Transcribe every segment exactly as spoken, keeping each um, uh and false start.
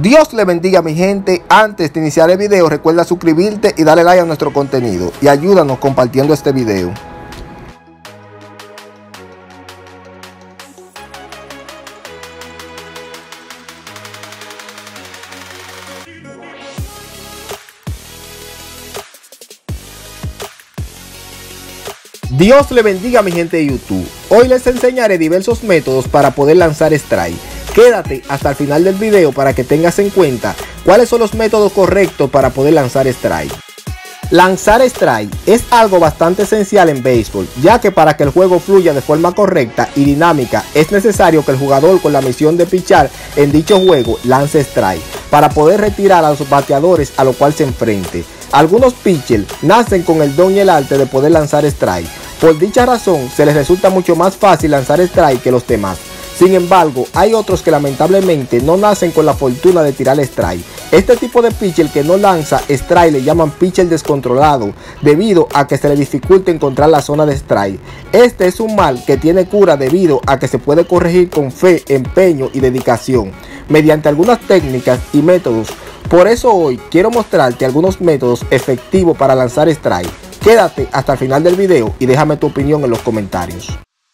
Dios le bendiga, mi gente. Antes de iniciar el video, recuerda suscribirte y darle like a nuestro contenido y ayúdanos compartiendo este video. Dios le bendiga, mi gente de YouTube. Hoy les enseñaré diversos métodos para poder lanzar strike. Quédate hasta el final del video para que tengas en cuenta cuáles son los métodos correctos para poder lanzar strike. Lanzar strike es algo bastante esencial en béisbol, ya que para que el juego fluya de forma correcta y dinámica es necesario que el jugador con la misión de pichar en dicho juego lance strike para poder retirar a los bateadores a lo cual se enfrente. Algunos pitchers nacen con el don y el arte de poder lanzar strike. Por dicha razón se les resulta mucho más fácil lanzar strike que los demás. Sin embargo, hay otros que lamentablemente no nacen con la fortuna de tirar strike. Este tipo de pitcher que no lanza strike le llaman pitcher descontrolado, debido a que se le dificulta encontrar la zona de strike. Este es un mal que tiene cura debido a que se puede corregir con fe, empeño y dedicación, mediante algunas técnicas y métodos. Por eso hoy quiero mostrarte algunos métodos efectivos para lanzar strike. Quédate hasta el final del video y déjame tu opinión en los comentarios.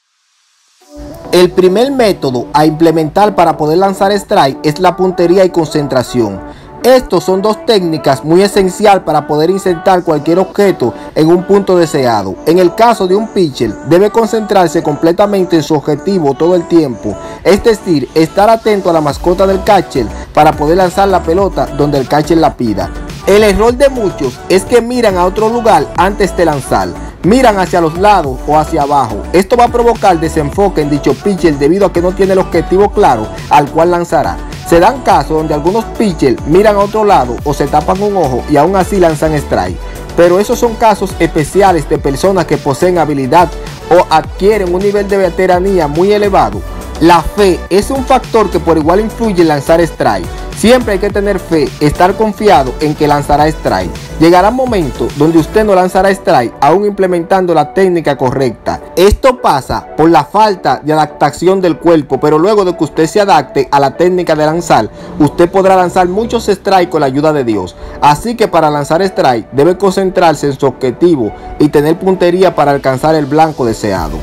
El primer método a implementar para poder lanzar strike es la puntería y concentración. Estos son dos técnicas muy esenciales para poder insertar cualquier objeto en un punto deseado. En el caso de un pitcher, debe concentrarse completamente en su objetivo todo el tiempo, es decir, estar atento a la mascota del catcher para poder lanzar la pelota donde el catcher la pida. El error de muchos es que miran a otro lugar antes de lanzar. Miran hacia los lados o hacia abajo. Esto va a provocar desenfoque en dicho pitcher debido a que no tiene el objetivo claro al cual lanzará. Se dan casos donde algunos pitchers miran a otro lado o se tapan un ojo y aún así lanzan strike. Pero esos son casos especiales de personas que poseen habilidad o adquieren un nivel de veteranía muy elevado. La fe es un factor que por igual influye en lanzar strike. Siempre hay que tener fe, estar confiado en que lanzará strike. Llegará un momento donde usted no lanzará strike aún implementando la técnica correcta. Esto pasa por la falta de adaptación del cuerpo, pero luego de que usted se adapte a la técnica de lanzar, usted podrá lanzar muchos strikes con la ayuda de Dios. Así que para lanzar strike debe concentrarse en su objetivo y tener puntería para alcanzar el blanco deseado.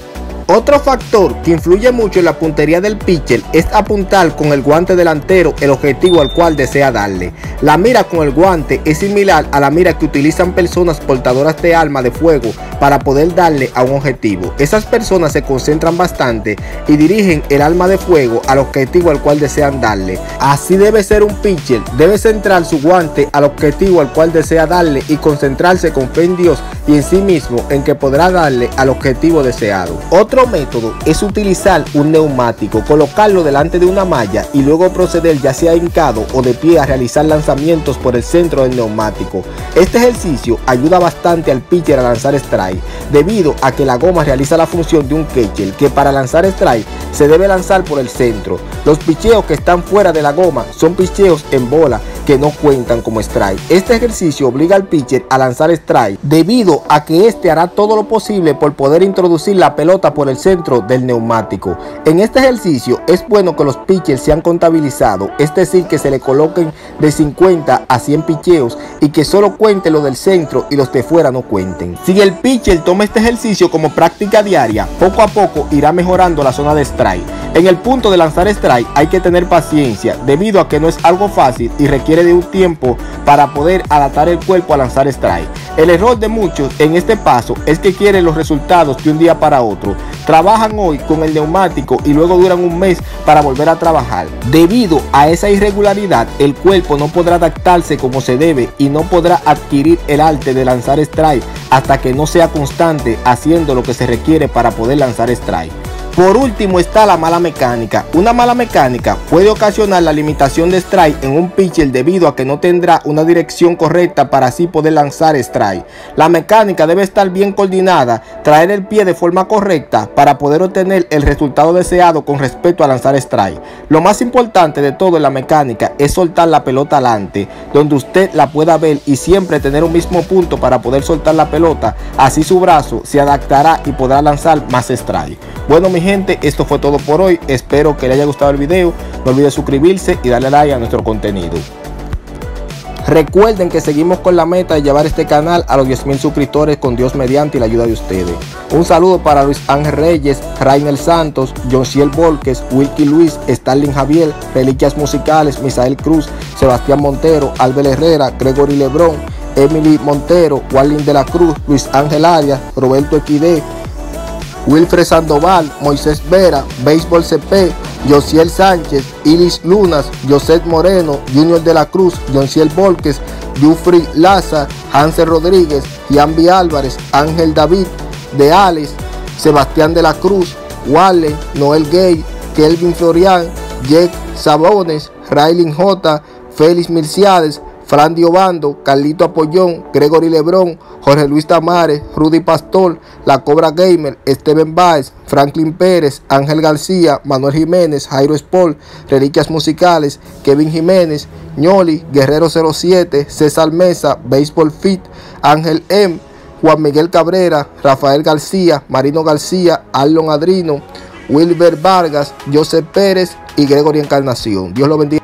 Otro factor que influye mucho en la puntería del pitcher es apuntar con el guante delantero el objetivo al cual desea darle. La mira con el guante es similar a la mira que utilizan personas portadoras de arma de fuego para poder darle a un objetivo. Esas personas se concentran bastante y dirigen el arma de fuego al objetivo al cual desean darle. Así debe ser un pitcher, debe centrar su guante al objetivo al cual desea darle y concentrarse con fe en Dios y en sí mismo en que podrá darle al objetivo deseado. Otro método es utilizar un neumático, colocarlo delante de una malla y luego proceder ya sea hincado o de pie a realizar lanzamientos por el centro del neumático. Este ejercicio ayuda bastante al pitcher a lanzar strike, debido a que la goma realiza la función de un catcher, que para lanzar strike se debe lanzar por el centro. Los picheos que están fuera de la goma son picheos en bola que no cuentan como strike. Este ejercicio obliga al pitcher a lanzar strike debido a que este hará todo lo posible por poder introducir la pelota por el centro del neumático. En este ejercicio es bueno que los pitchers sean contabilizados, es decir, que se le coloquen de cincuenta a cien picheos y que solo cuente lo del centro y los de fuera no cuenten. Si el pitcher toma este ejercicio como práctica diaria, poco a poco irá mejorando la zona de strike. En el punto de lanzar strike hay que tener paciencia, debido a que no es algo fácil y requiere de un tiempo para poder adaptar el cuerpo a lanzar strike. El error de muchos en este paso es que quieren los resultados de un día para otro. Trabajan hoy con el neumático y luego duran un mes para volver a trabajar. Debido a esa irregularidad, el cuerpo no podrá adaptarse como se debe y no podrá adquirir el arte de lanzar strike hasta que no sea constante haciendo lo que se requiere para poder lanzar strike. Por último está la mala mecánica. Una mala mecánica puede ocasionar la limitación de strike en un pitcher debido a que no tendrá una dirección correcta para así poder lanzar strike. La mecánica debe estar bien coordinada, traer el pie de forma correcta para poder obtener el resultado deseado con respecto a lanzar strike. Lo más importante de todo en la mecánica es soltar la pelota adelante, donde usted la pueda ver y siempre tener un mismo punto para poder soltar la pelota. Así su brazo se adaptará y podrá lanzar más strike. Bueno, mi mi gente, esto fue todo por hoy. Espero que les haya gustado el video. No olviden suscribirse y darle like a nuestro contenido. Recuerden que seguimos con la meta de llevar este canal a los diez mil suscriptores con Dios mediante y la ayuda de ustedes. Un saludo para Luis Ángel Reyes, Rainer Santos, Josiel Volques, Wilkie Luis, Starling Javier, Reliquias Musicales, Misael Cruz, Sebastián Montero, Albert Herrera, Gregory Lebrón, Emily Montero, Warlin de la Cruz, Luis Ángel Arias, Roberto Equidé, Wilfred Sandoval, Moisés Vera, Béisbol C P, Josiel Sánchez, Iris Lunas, José Moreno, Junior de la Cruz, Jonciel Volques, Jufri Laza, Hansel Rodríguez, Gianvi Álvarez, Ángel David de Alex, Sebastián de la Cruz, Wale, Noel Gay, Kelvin Florian, Jake Sabones, Raylin J, Félix Milciades, Frandy Obando, Carlito Apollón, Gregory Lebrón, Jorge Luis Tamares, Rudy Pastor, La Cobra Gamer, Steven Baez, Franklin Pérez, Ángel García, Manuel Jiménez, Jairo Sport, Reliquias Musicales, Kevin Jiménez, Ñoli, Guerrero cero siete, César Mesa, Baseball Fit, Ángel M, Juan Miguel Cabrera, Rafael García, Marino García, Arlon Adrino, Wilber Vargas, Joseph Pérez y Gregory Encarnación. Dios lo bendiga.